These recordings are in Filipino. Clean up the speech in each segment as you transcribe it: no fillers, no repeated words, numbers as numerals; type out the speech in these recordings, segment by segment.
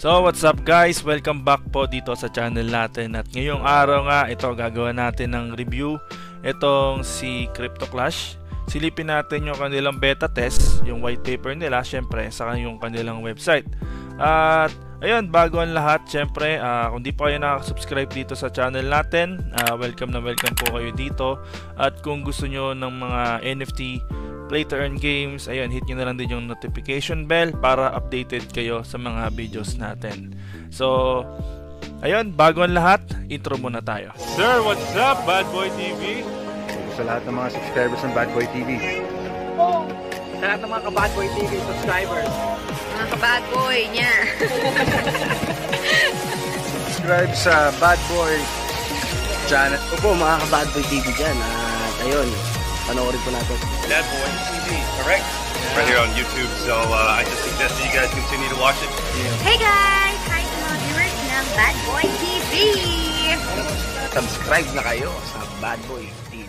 So what's up guys, welcome back po dito sa channel natin. At ngayong araw nga, ito gagawa natin ng review itong si Crypto Clash. Silipin natin yung kanilang beta test, yung white paper nila, syempre saka yung kanilang website. At ayun, bago ang lahat, syempre kung di pa kayo nakasubscribe dito sa channel natin, welcome na welcome po kayo dito. At kung gusto nyo ng mga NFT play to earn games, ayun, hit nyo na lang din yung notification bell para updated kayo sa mga videos natin. So ayun, bago ang lahat, intro muna tayo. Sir, what's up, Bad Boy TV? Sa lahat ng mga subscribers ng Bad Boy TV. Sa lahat ng mga ka-Bad Boy TV subscribers. Mga ka-Bad Boy niya. Subscribe sa Bad Boy channel. Opo, mga ka-Bad Boy TV dyan. At ayun, panoorin po natin. Bad Boy TV, correct? Yeah. Right here on YouTube, so I just suggest that you guys continue to watch it. Hey guys! Hi sa mga viewers ng Bad Boy TV! Subscribe na kayo sa Bad Boy TV.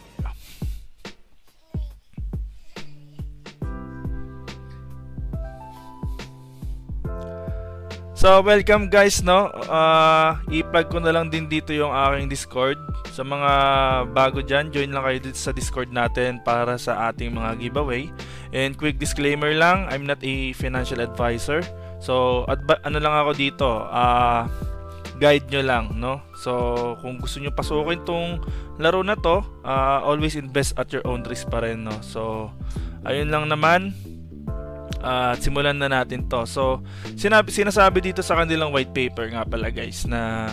So welcome guys, no? I-plug ko na lang din dito yung aking Discord. Sa mga bago dyan, join lang kayo dito sa Discord natin para sa ating mga giveaway. And quick disclaimer lang, I'm not a financial advisor. So ano lang ako dito, guide nyo lang, no? So kung gusto nyo pasukin tong laro na to, always invest at your own risk pa rin, no? So ayun lang naman. At simulan na natin to. So sinasabi dito sa kanilang white paper nga pala guys na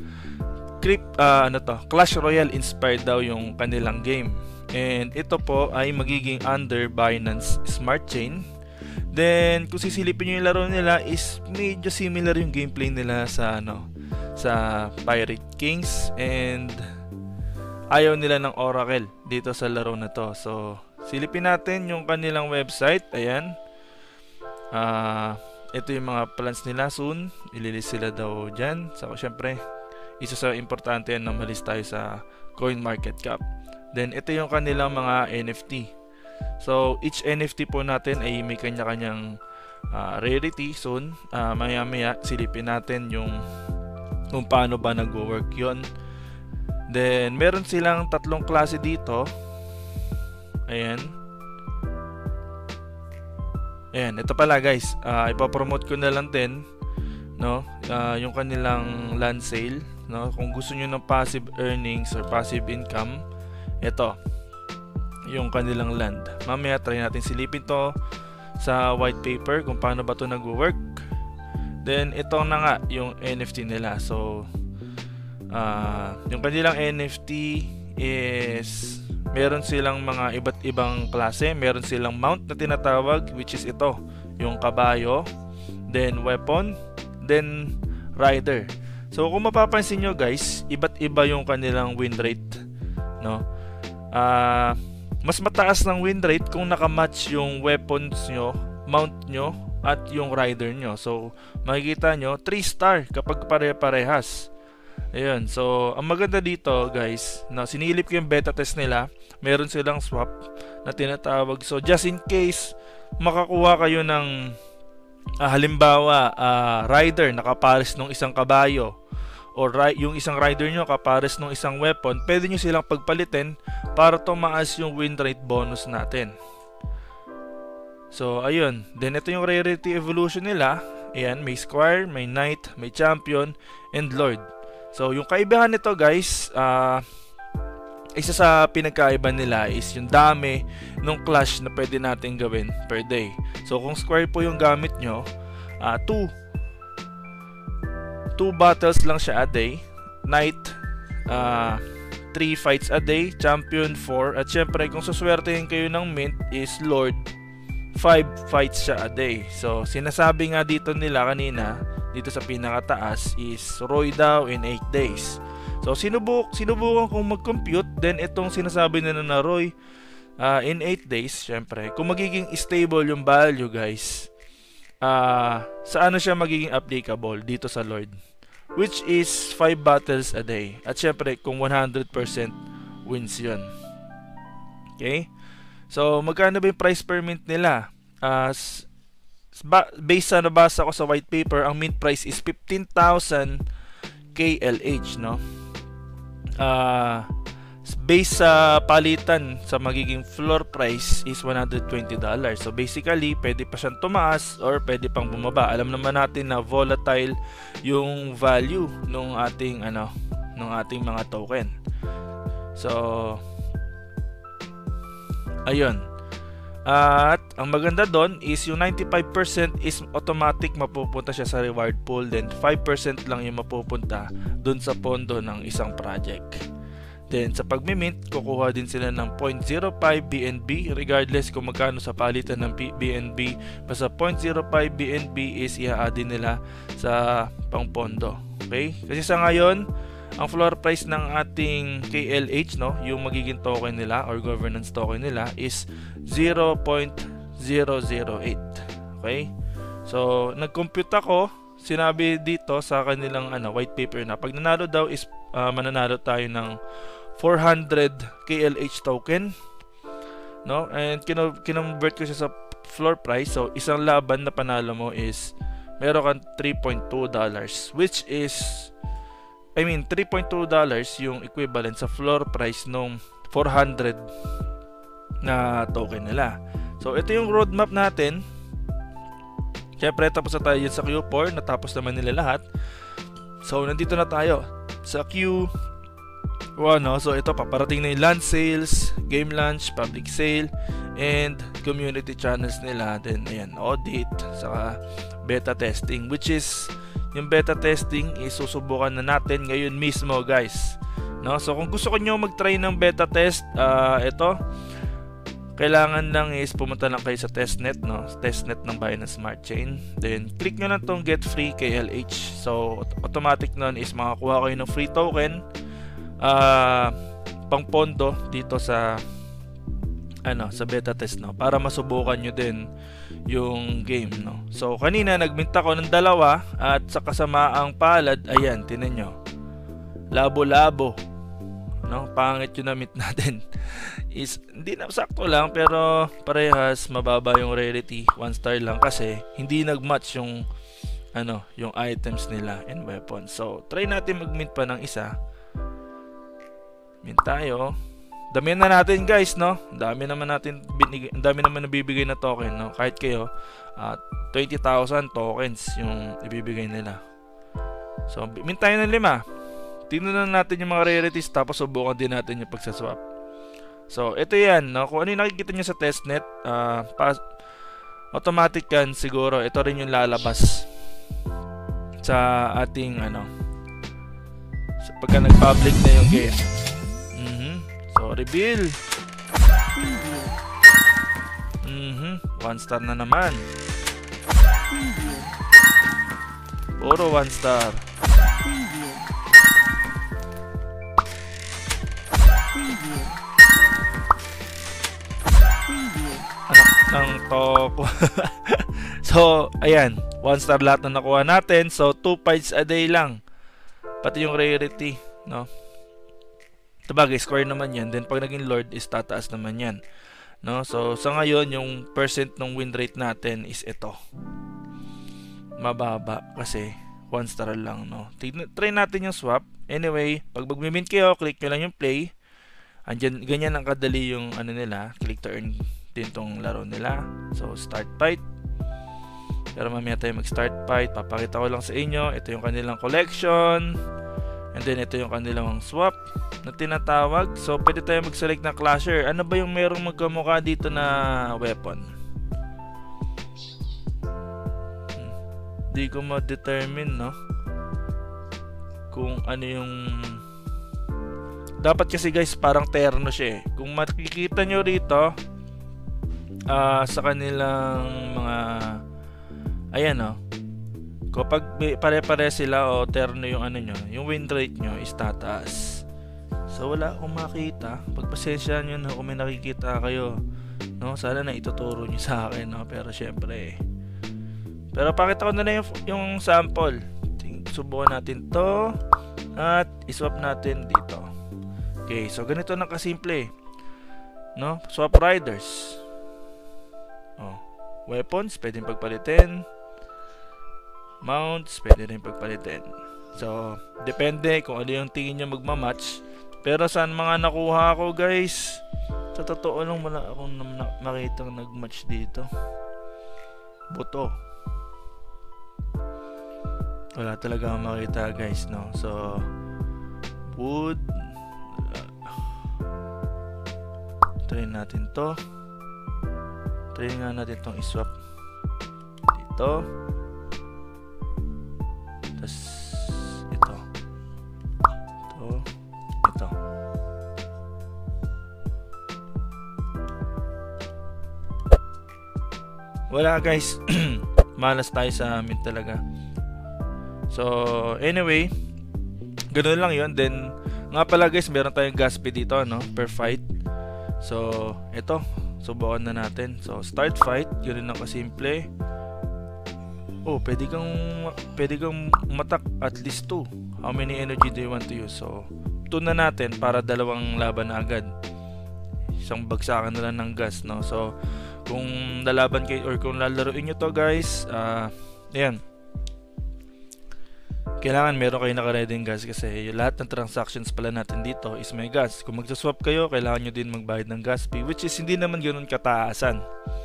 Clash Royale inspired daw yung kanilang game. And ito po ay magiging under Binance Smart Chain. Then kung sisilipin nyo yung laro nila is medyo similar yung gameplay nila sa sa Pirate Kings, and ayaw nila ng Oracle dito sa laro na to. So silipin natin yung kanilang website. Ayan. Ito yung mga plans nila soon. Ililist sila daw dyan. So syempre, isa sa importante yan na malis tayo sa CoinMarketCap. Then ito yung kanilang mga NFT. So each NFT po natin ay may kanya-kanyang rarity soon. Maya-maya silipin natin yung kung paano ba nag-work yon. Then meron silang tatlong klase dito. Ayan. Ayan, ito pala guys, ipapromote ko na lang din, no, yung kanilang land sale, no. Kung gusto niyo ng passive earnings or passive income, ito yung kanilang land. Mamaya try natin silipin to sa white paper kung paano ba to nag-work. Then ito na nga yung NFT nila. So yung kanilang NFT is meron silang mga iba't ibang klase. Meron silang mount na tinatawag, which is ito, yung kabayo, then weapon, then rider. So kung mapapansin nyo guys, iba't iba yung kanilang win rate, no? Mas mataas ng win rate kung nakamatch yung weapons nyo, mount nyo, at yung rider nyo. So makikita nyo 3-star kapag pare-parehas. Ayun, so ang maganda dito guys, na sinilip ko yung beta test nila, meron silang swap na tinatawag. So just in case makakuha kayo ng halimbawa rider nakapares ng isang kabayo, or yung isang rider nyo kapares ng isang weapon, pwede nyo silang pagpalitin para tumaas yung win rate bonus natin. So ayun, then ito yung rarity evolution nila. Ayan, may squire, may knight, may champion, and lord. So yung kaibahan nito guys, isa sa pinagkaiba nila is yung dami ng clash na pwede natin gawin per day. So kung square po yung gamit nyo, 2 battles lang siya a day, knight 3 fights a day, champion 4, at syempre kung suswertehin kayo ng mint is lord, 5 fights siya a day. So sinasabi nga dito nila kanina dito sa pinakataas is Roy daw in 8 days. So sinubukan kong mag-compute, then itong sinasabi nila na Roy in 8 days, syempre kung magiging stable yung value guys, sa ano siya magiging applicable dito sa Lord, which is 5 battles a day, at syempre kung 100% wins yun. Okay, so magkano ba yung price per mint nila? based sa nabasa ko sa white paper, ang mint price is 15,000 KLH, no? Based sa palitan sa magiging floor price is $120. So basically, pwede pa siyang tumaas or pwede pang bumaba. Alam naman natin na volatile yung value ng ating mga token. So ayun. At ang maganda doon is yung 95% is automatic mapupunta siya sa reward pool, then 5% lang yung mapupunta doon sa pondo ng isang project. Then sa pagmi-mint, kukuha din sila ng 0.05 BNB regardless kung magkano sa palitan ng BNB. Basta 0.05 BNB is i-add nila sa pangpondo. Okay? Kasi sa ngayon, ang floor price ng ating KLH, no, yung magiging token nila or governance token nila is 0.008. Okay? So, nag-compute ako, sinabi dito sa kanilang white paper na pag nanalo daw is mananalo tayo ng 400 KLH token, no? And kinonvert ko siya sa floor price. So, isang laban na panalo mo is meron kang $3.2, which is $3.2 yung equivalent sa floor price nung 400 na token nila. So, ito yung roadmap natin. Siyempre, tapos na tayo sa Q4. Natapos naman nila lahat. So, nandito na tayo sa Q1. No? So, ito, paparating na yung land sales, game launch, public sale, and community channels nila. Then, ayan, audit, saka beta testing, which is yung beta testing is susubukan na natin ngayon mismo, guys. No? So kung gusto niyo mag-try ng beta test, ito kailangan lang is pumunta lang kayo sa testnet, no? Testnet ng Binance Smart Chain. Then click nyo lang tong get free KLH. So automatic nun is makakuha kayo ng free token pang pondo dito sa sa beta test, no, para masubukan nyo din yung game, no. So kanina nagmint ako ng 2 at sa kasamaang palad, ayan, tinan nyo, labo-labo, no, pangit yung na-mint natin. Is hindi na sakto lang pero parehas mababa yung rarity, 1 star lang kasi hindi nagmatch yung yung items nila and weapons. So try natin mag-mint pa ng isa. Mint tayo. Dami na natin, guys, no? Dami naman nabibigay na token, no? Kahit kayo 20,000 tokens yung ibibigay nila. So, mint tayo ng 5. Tingnan na natin yung mga rarities tapos subukan din natin yung pagsaswap. So, ito yan, no? Kung ano yung nakikita nyo sa testnet, automatic yan siguro. Ito rin yung lalabas sa ating pagka nag-public na yung game. So, reveal. 1 star na naman. Puro 1 star. Anak ng toko. So, ayan. 1 star lahat na nakuha natin. So, 2 fights a day lang. Pati yung rarity, no? Sabagay, square naman yan. Then pag naging lord is tataas naman yan, no? So sa ngayon yung percent ng win rate natin is ito, mababa kasi 1 star lang, no? Try natin yung swap. Anyway, pag mag-mint kayo, click nyo lang yung play. Andyan, ganyan ang kadali yung nila. Click to earn din tong laro nila. So start fight. Pero mamaya tayo mag-start fight. Papakita ko lang sa inyo. Ito yung kanilang collection. And then ito yung kanilang swap na tinatawag. So pwede tayo mag-select ng clasher. Ano ba yung merong magkamukha dito na weapon? Hindi ko ma-determine, no, kung ano yung dapat. Kasi guys, parang terno siya eh. Kung makikita nyo rito sa kanilang mga ayan, no, kapag pare-pare sila o terno yung nyo, yung win rate nyo is tataas. So wala akong makita. Pagpasensya nyo na kung may nakikita kayo, no? Sana na ituturo nyo sa akin, no? Pero syempre pero pakita ko na lang yung sample. Subukan natin to at iswap natin dito. Okay, so ganito na kasimple, no? Swap riders. Oh, Weapons, pwedeng pagpalitin. Mounts, pwede rin pagpalitin. So, depende kung ano yung tingin nyo magmamatch. Pero saan mga nakuha ko guys, sa totoo lang wala akong makita nagmatch dito. Buto. Wala talaga akong makita guys, no? So, wood. Try natin to. Try nga natin itong iswap. Dito. Tapos, ito. Ito. Wala guys. Malas tayo sa amin talaga. So, anyway, ganoon lang yun. Then, nga pala guys, meron tayong gas fee dito, no? Per fight. So, ito. Subukan na natin. So, start fight. Ganoon lang kasimple. Oh, pwede kang matak at least 2. How many energy do you want to use? So, 2 na natin para dalawang laban na agad. Isang bagsakan na lang ng gas, no? So, kung lalaban kayo or kung lalaruin nyo to guys, ayan. Kailangan meron kayo naka-ready gas kasi lahat ng transactions pala natin dito is may gas. Kung magsaswap kayo, kailangan nyo din magbayad ng gas fee, which is hindi naman ganoon kataasan.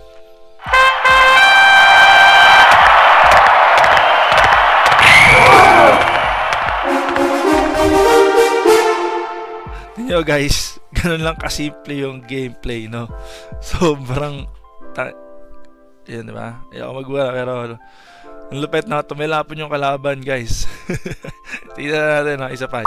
Tingnan nyo guys, ganun lang kasimple yung gameplay, no? Sobrang yan, diba? Ayaw magwala, pero ang lupet na tumilapon yung kalaban guys. Tingnan natin, no? Isa pa.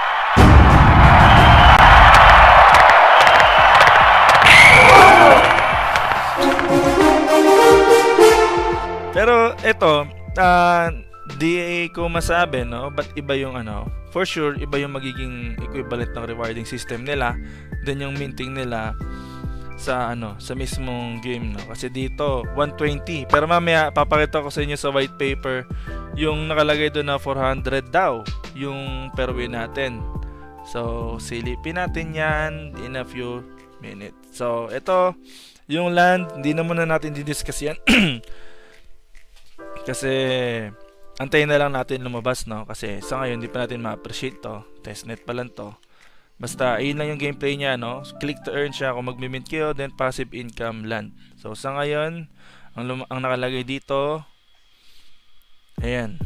Pero eto, di ko masabi, no? But iba yung for sure, iba yung magiging equivalent ng rewarding system nila, then yung minting nila sa sa mismong game, no? Kasi dito 120, pero mamaya papakita ko sa inyo sa white paper yung nakalagay doon na 400 daw yung per win natin. So silipin natin yan in a few minutes. So ito yung land, hindi na muna natin didiscuss yan. Kasi antayin na lang natin lumabas, no? Kasi sa ngayon hindi pa natin ma-appreciate to. Testnet pa lang to. Basta ayun lang yung gameplay niya, no? Click to earn siya kung mag-mint kayo, then passive income land. So sa ngayon, ang nakalagay dito, ayan.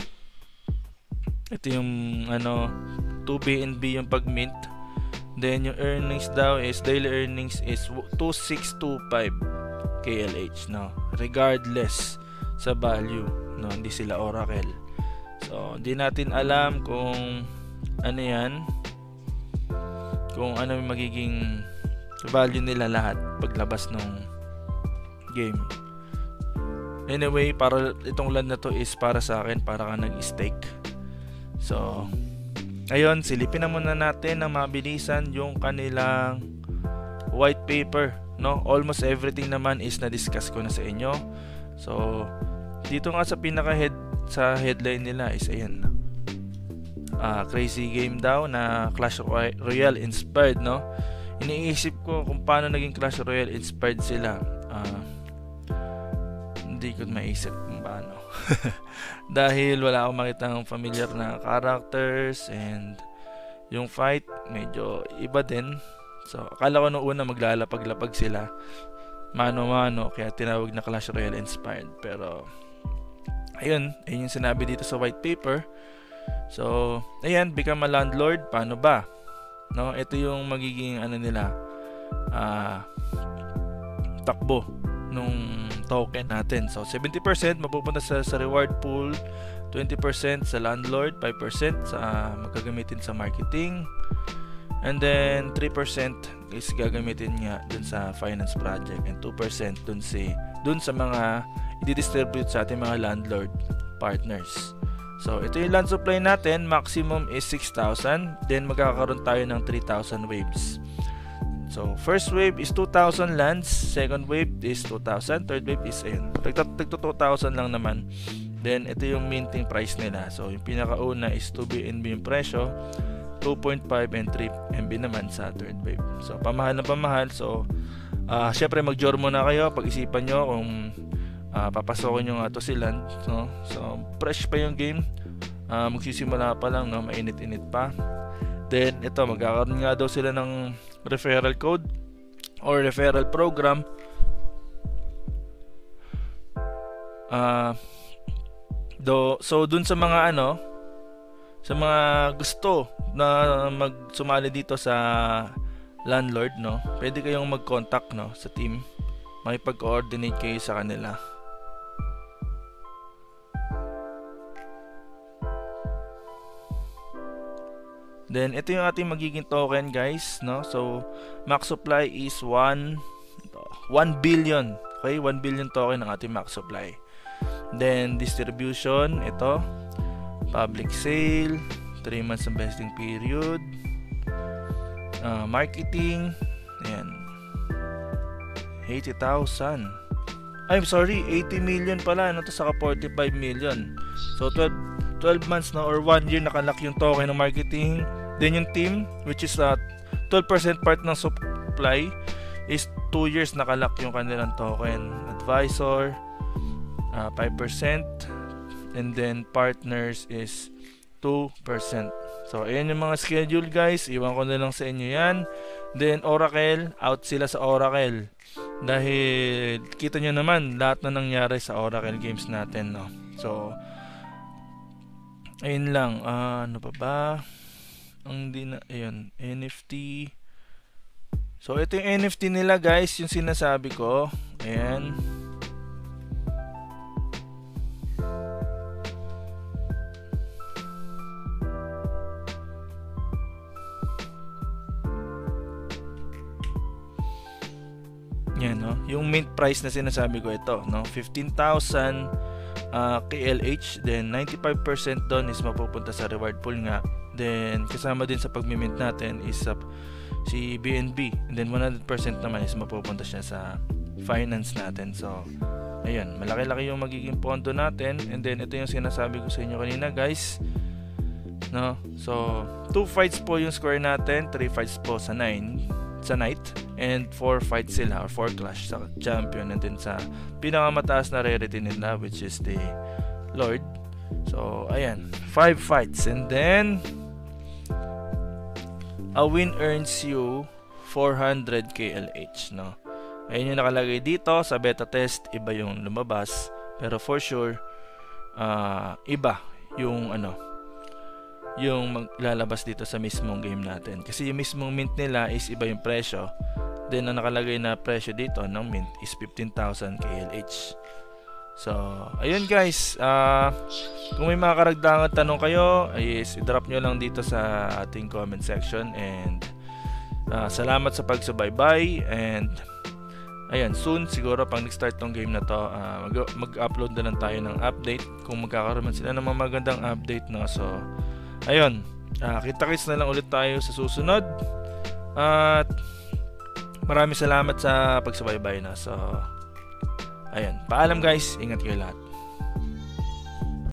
Ito yung 2 BNB yung pag-mint. Then yung earnings daw is daily earnings is 2625 KLH, no? Regardless sa value, no? Hindi sila Oracle. So hindi natin alam kung ano yan, kung ano yung magiging value nila lahat paglabas ng game. Anyway, para itong land na to is para sa akin, para ka nag-stake. So ayun, silipin na muna natin ng mabilisan yung kanilang white paper, no? Almost everything naman is na-discuss ko na sa inyo. So dito nga sa sa headline nila is ayan, crazy game daw na Clash Royale inspired, no? Iniisip ko kung paano naging Clash Royale inspired sila. Hindi ko maisip kung paano. Dahil wala akong makitang familiar na characters, and yung fight medyo iba din. So akala ko nung una maglalapag-lapag sila mano-mano, kaya tinawag na Clash Royale inspired. Pero ayun yung sinabi dito sa white paper. So ayan, become a landlord. Paano ba, no? Ito yung magiging nila, takbo nung token natin. So 70% mapupunta sa reward pool, 20% sa landlord, 5% sa magagamitin sa marketing, and then 3% is gagamitin nga dun sa finance project, and 2% dun sa mga i-distribute sa ating mga landlord partners. So ito yung land supply natin, maximum is 6,000, then magkakaroon tayo ng 3,000 waves. So first wave is 2,000 lands, second wave is 2,000, third wave is ayun, tagto 2,000 lang naman. Then ito yung minting price nila. So yung pinakauna is 2 BNB yung presyo, 2.5 and 3 MB naman sa third wave. So pamahal na pamahal. So syempre mag-jormo na kayo, pag-isipan nyo kung papasokin nyo nga to si Land, no? So fresh pa yung game, magsisimula pa lang, no? Mainit-init pa. Then ito, magkakaroon nga daw sila ng referral code or referral program. So dun sa mga sa mga gusto na magsumali dito sa landlord, no, pwede kayong mag-contact, no, sa team, makipag-coordinate kayo sa kanila. Then ito yung ating magiging token, guys, no. So max supply is 1 billion. Okay, 1 billion token ang ating max supply. Then distribution, ito public sale, 3 months investing period, marketing, ayan, 80,000. I'm sorry, 80 million pala, to saka 45 million. So 12 months na or 1 year nakalak yung token ng marketing. Then yung team, which is 12% part ng supply, is 2 years nakalak yung kanilang token. Advisor, 5%, and then partners is 2%. So ayan yung mga schedule, guys, iwan ko na lang sa inyo yan. Then Oracle, out sila sa Oracle dahil kita nyo naman lahat na nangyari sa Oracle games natin, no. So ayun lang. Ano pa ba ang ayun, NFT. So ito yung NFT nila, guys, yung sinasabi ko. Ayan. Yan, no? Yung mint price na sinasabi ko, ito, no? 15,000 KLH, then 95% doon is mapupunta sa reward pool nga. Then kasama din sa pagmi-mint natin is si BNB, and then 100% naman is mapupunta siya sa finance natin. So ayun, malaki-laki yung magiging pondo natin. And then ito yung sinasabi ko sa inyo kanina, guys, no? So 2 fights po yung score natin, 3 fights po sa night, and 4 fights sila or 4 clash sa champion, and then sa pinakamataas na rarity nila, which is the Lord. So ayan, 5 fights, and then a win earns you 400 KLH, no? Ayun yung nakalagay dito sa beta test, iba yung lumabas, pero for sure iba yung yung maglalabas dito sa mismong game natin, kasi yung mismong mint nila is iba yung presyo. Then ang nakalagay na presyo dito ng mint is 15,000 KLH. So ayun, guys, kung may mga karagdagang tanong kayo, is i-drop nyo lang dito sa ating comment section. And salamat sa pagsubaybay. And ayan, soon siguro pag nag-start tong game na to, mag-upload na lang tayo ng update kung magkakaroon sila ng mga magandang update, no? So ayun, kita-kits na lang ulit tayo sa susunod. At maraming salamat sa pagsubaybay na. So ayun, paalam, guys, ingat kayo lahat.